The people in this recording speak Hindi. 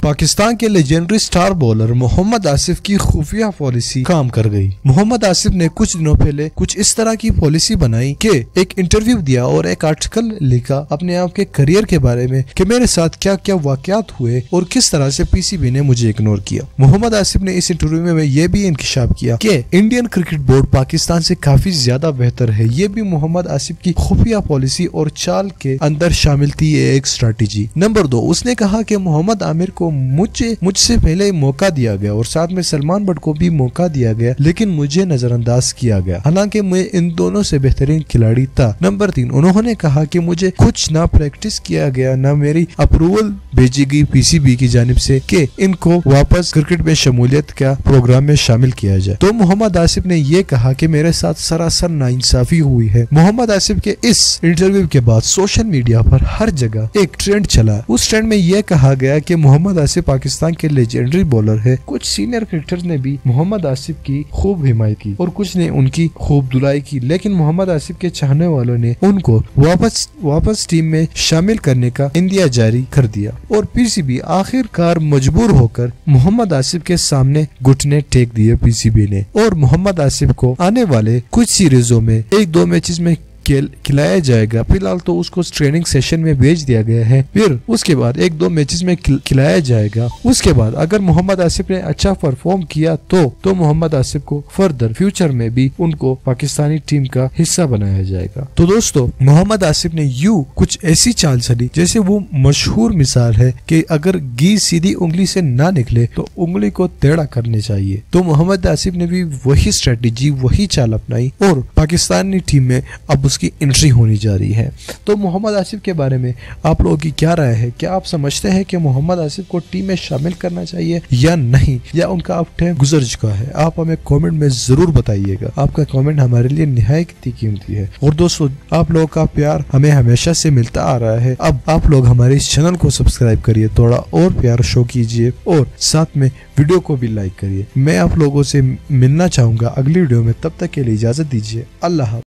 पाकिस्तान के legendary star bowler Mohammad Asif की खुफिया पॉलिसी काम कर गई। मोहम्मद आसिफ ने कुछ दिनों पहले कुछ इस तरह की पॉलिसी बनाई कि एक इंटरव्यू दिया और एक आर्टिकल लिखा अपने आप के करियर के बारे में कि मेरे साथ क्या क्या वाकयात हुए और किस तरह से पीसीबी ने मुझे इग्नोर किया। मोहम्मद आसिफ ने इस इंटरव्यू में यह भी इंकशाफ किया कि इंडियन क्रिकेट बोर्ड पाकिस्तान से काफी ज्यादा बेहतर है। ये भी मोहम्मद आसिफ की खुफिया पॉलिसी और चाल के अंदर शामिल थी एक स्ट्रैटेजी। नंबर 2, उसने कहा कि मोहम्मद आमिर को मुझसे पहले मौका दिया गया और साथ में सलमान बट को भी मौका दिया गया, लेकिन मुझे नजरअंदाज किया गया, हालांकि मैं इन दोनों से बेहतरीन खिलाड़ी था। नंबर 3, उन्होंने कहा कि मुझे कुछ ना प्रैक्टिस किया गया ना मेरी अप्रूवल भेजी गई पीसीबी की जानिब से कि इनको वापस क्रिकेट में शमूलियत का प्रोग्राम में शामिल किया जाए। तो मोहम्मद आसिफ ने यह कहा कि मेरे साथ सरासर नाइंसाफी हुई है। मोहम्मद आसिफ के इस इंटरव्यू के बाद सोशल मीडिया पर हर जगह एक ट्रेंड चला। उस ट्रेंड में यह कहा गया कि मोहम्मद आसिफ पाकिस्तान के लेजेंडरी बॉलर है। कुछ सीनियर क्रिकेटर्स ने भी मोहम्मद आसिफ की खूब हिमायत की और कुछ ने उनकी खूब धुलाई की, लेकिन मोहम्मद आसिफ के चाहने वालों ने उनको वापस टीम में शामिल करने का इंदिया जारी कर दिया और पीसीबी आखिरकार मजबूर होकर मोहम्मद आसिफ के सामने घुटने टेक दिए पीसीबी ने और मोहम्मद आसिफ को आने वाले कुछ सीरीजों में 1-2 मैचेस में खिलाया जाएगा। फिलहाल तो उसको ट्रेनिंग सेशन में भेज दिया गया है, फिर उसके बाद 1-2 मैचेस में खिलाया जाएगा। उसके बाद अगर मोहम्मद आसिफ ने अच्छा परफॉर्म किया तो मोहम्मद आसिफ को फर्दर फ्यूचर में भी उनको पाकिस्तानी टीम का हिस्सा बनाया जाएगा। तो दोस्तों, मोहम्मद आसिफ ने कुछ ऐसी चाल चली जैसे वो मशहूर मिसाल है कि अगर घी सीधी उंगली से ना निकले तो उंगली को टेढ़ा करने चाहिए। तो मोहम्मद आसिफ ने भी वही स्ट्रेटेजी, वही चाल अपनाई और पाकिस्तानी टीम में अब की एंट्री होनी जा रही है। तो मोहम्मद आसिफ के बारे में आप लोगों की क्या राय है? क्या आप समझते हैं कि मोहम्मद आसिफ को टीम में शामिल करना चाहिए या नहीं, या उनका अब टाइम गुजर चुका है? आप हमें कमेंट में जरूर बताइएगा। आपका कमेंट हमारे लिए निहायत कीमती है। और दोस्तों, आप लोगों का प्यार हमें हमेशा से मिलता आ रहा है। अब आप लोग हमारे इस चैनल को सब्सक्राइब करिए, थोड़ा और प्यार शो कीजिए और साथ में वीडियो को भी लाइक करिए। मैं आप लोगों से मिलना चाहूंगा अगली वीडियो में, तब तक के लिए इजाजत दीजिए। अल्लाह।